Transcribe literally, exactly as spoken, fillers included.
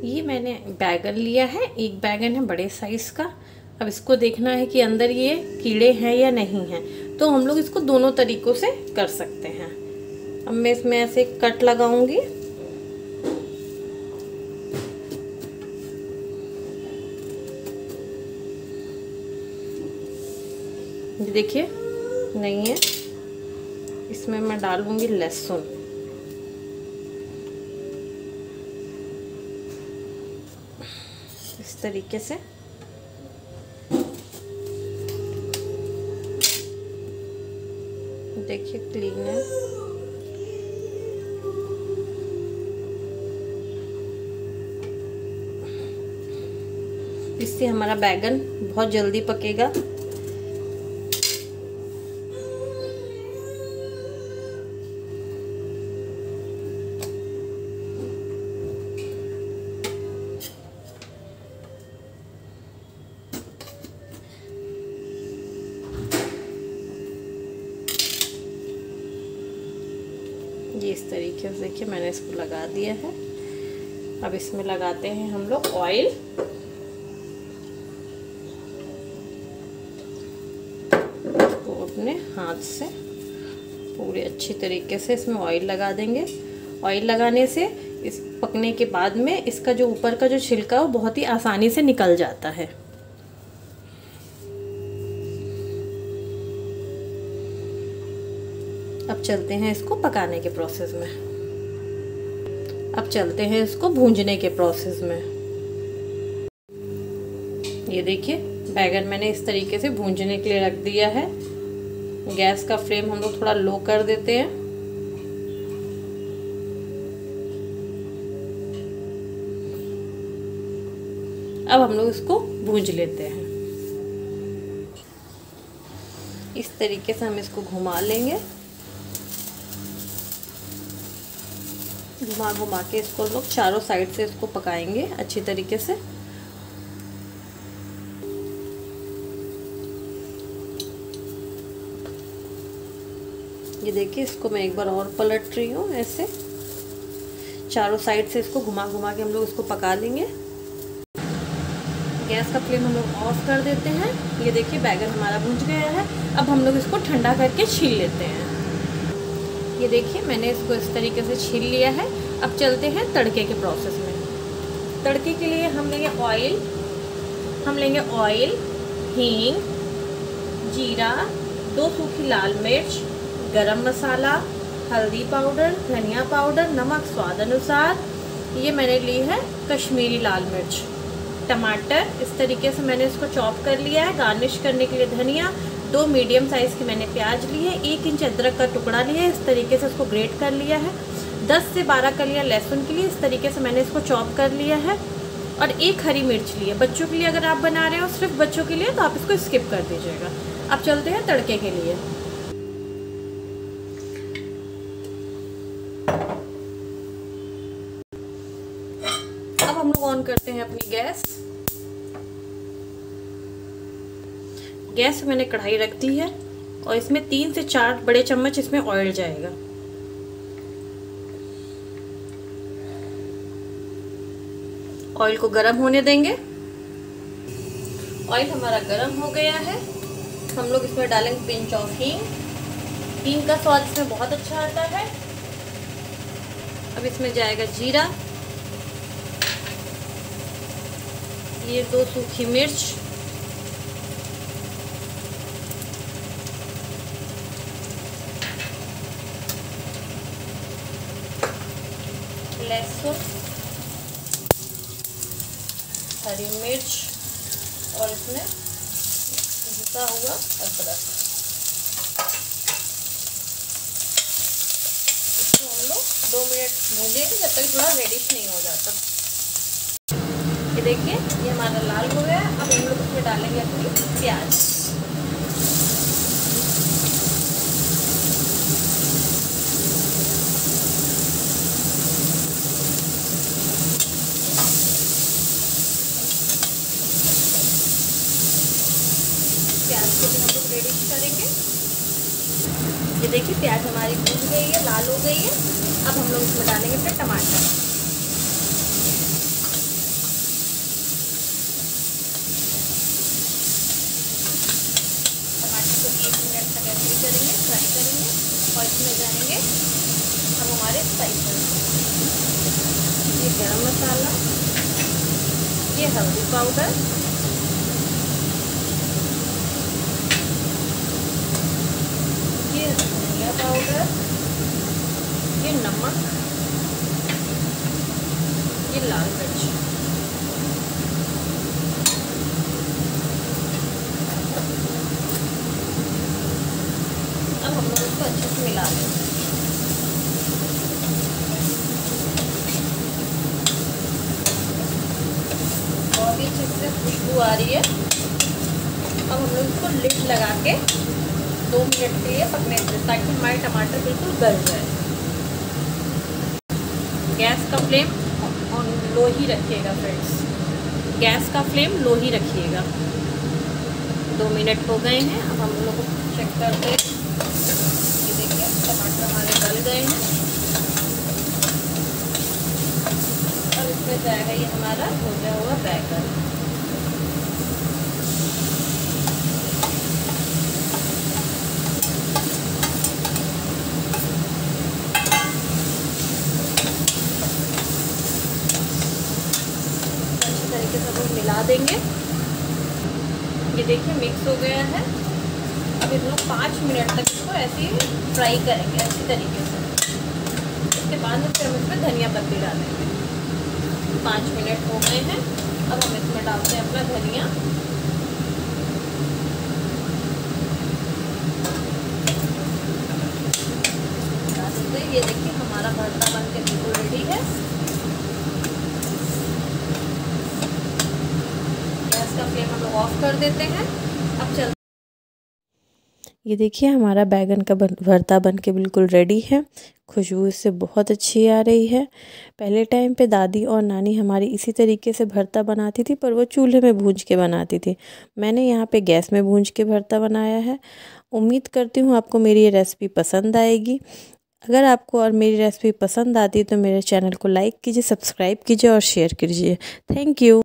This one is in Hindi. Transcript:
ये मैंने बैगन लिया है, एक बैगन है बड़े साइज़ का। अब इसको देखना है कि अंदर ये कीड़े हैं या नहीं हैं, तो हम लोग इसको दोनों तरीक़ों से कर सकते हैं। अब मैं इसमें ऐसे कट लगाऊंगी। ये देखिए नहीं है, इसमें मैं डालूंगी लहसुन। इस तरीके से देखिए क्लीन है। इससे हमारा बैगन बहुत जल्दी पकेगा। ये इस तरीके से देखिए मैंने इसको लगा दिया है। अब इसमें लगाते हैं हम लोग ऑयल। तो अपने हाथ से पूरे अच्छी तरीके से इसमें ऑयल लगा देंगे। ऑयल लगाने से इस पकने के बाद में इसका जो ऊपर का जो छिलका वो बहुत ही आसानी से निकल जाता है। अब चलते हैं इसको पकाने के प्रोसेस में। अब चलते हैं इसको भूंजने के प्रोसेस में। ये देखिए बैगन मैंने इस तरीके से भूंजने के लिए रख दिया है। गैस का फ्लेम हम लोग थोड़ा लो कर देते हैं। अब हम लोग इसको भूंज लेते हैं। इस तरीके से हम इसको घुमा लेंगे। घुमा घुमा के इसको लोग चारों साइड से इसको पकाएंगे अच्छी तरीके से। ये देखिए इसको मैं एक बार और पलट रही हूँ। ऐसे चारों साइड से इसको घुमा घुमा के हम लोग इसको पका लेंगे। गैस का फ्लेम हम लोग ऑफ कर देते हैं। ये देखिए बैगन हमारा भुंज गया है। अब हम लोग इसको ठंडा करके छील लेते हैं। ये देखिए मैंने इसको इस तरीके से छील लिया है। अब चलते हैं तड़के के प्रोसेस में। तड़के के लिए हम लेंगे ऑयल हम लेंगे ऑयल हींग, जीरा, दो सूखी लाल मिर्च, गरम मसाला, हल्दी पाउडर, धनिया पाउडर, नमक स्वाद अनुसार। ये मैंने ली है कश्मीरी लाल मिर्च, टमाटर इस तरीके से मैंने इसको चॉप कर लिया है। गार्निश करने के लिए धनिया, दो मीडियम साइज़ की मैंने प्याज ली है, एक इंच अदरक का टुकड़ा लिया है, इस तरीके से इसको ग्रेट कर लिया है। दस से बारह कलियां लहसुन के लिए इस तरीके से मैंने इसको चॉप कर लिया है। और एक हरी मिर्च ली है। बच्चों के लिए अगर आप बना रहे हो सिर्फ बच्चों के लिए तो आप इसको स्किप कर दीजिएगा। अब चलते हैं तड़के के लिए। अब हम लोग ऑन करते हैं अपनी गैस। गैस पे मैंने कढ़ाई रख दी है और इसमें तीन से चार बड़े चम्मच इसमें ऑयल जाएगा। ऑयल को गरम होने देंगे। ऑयल हमारा गरम हो गया है। हम लोग इसमें डालेंगे पिंच ऑफ हींग। हींग का स्वाद इसमें बहुत अच्छा आता है। अब इसमें जाएगा जीरा, ये दो सूखी मिर्च, लहसुन, हरी मिर्च और इसमें भुना हुआ अदरक। इसको हम लोग दो मिनट भूनेंगे जब तक थोड़ा रेडिश नहीं हो जाता। ये देखिए ये हमारा लाल हो गया। अब हम लोग इसमें डालेंगे अपनी प्याज। प्याज को भी हम लोग रेडिश करेंगे। ये देखिए प्याज हमारी भून गई है, लाल हो गई है। अब हम लोग इसमें डालेंगे फिर टमाटर। और इसमें जाएंगे अब हमारे स्पाइसेस, ये गरम मसाला, ये हल्दी पाउडर, ये धनिया पाउडर, ये नमक, ये लाल मिर्च। अब हम लोग इसको अच्छे से मिला देंगे। बहुत ही अच्छे से खुशबू आ रही है। अब हम लोग इसको लिड लगा के दो मिनट के लिए पकने दें ताकि हमारे टमाटर बिल्कुल गल जाए। गैस का फ्लेम ऑन लो ही रखिएगा फ्रेंड्स, गैस का फ्लेम लो ही रखिएगा। दो मिनट हो गए हैं, अब हम लोग चेक करते हैं। ये देखिए टमाटर हमारे गल गए हैं। अब इसमें जाएगा ये हमारा भुजा हुआ बैगन। अच्छी तरीके से हम मिला देंगे। ये देखिए मिक्स हो गया है। अब हम लोग पाँच मिनट तक इसको ऐसे ही फ्राई करेंगे अच्छी तरीके से। इसके बाद में फिर हम इसमें धनिया पत्ती डालेंगे। पाँच मिनट हो गए हैं, अब हम इसमें डालते हैं अपना धनिया। ये देखिए हमारा भरता बन के बिल्कुल रेडी है। गैस का फ्लेम हम लोग ऑफ कर देते हैं। अब चल ये देखिए हमारा बैगन का भरता बन के बिल्कुल रेडी है। खुशबू इससे बहुत अच्छी आ रही है। पहले टाइम पे दादी और नानी हमारी इसी तरीके से भरता बनाती थी, पर वो चूल्हे में भूंज के बनाती थी। मैंने यहाँ पे गैस में भूंज के भरता बनाया है। उम्मीद करती हूँ आपको मेरी ये रेसिपी पसंद आएगी। अगर आपको और मेरी रेसिपी पसंद आती है तो मेरे चैनल को लाइक कीजिए, सब्सक्राइब कीजिए और शेयर कीजिए। Thank you.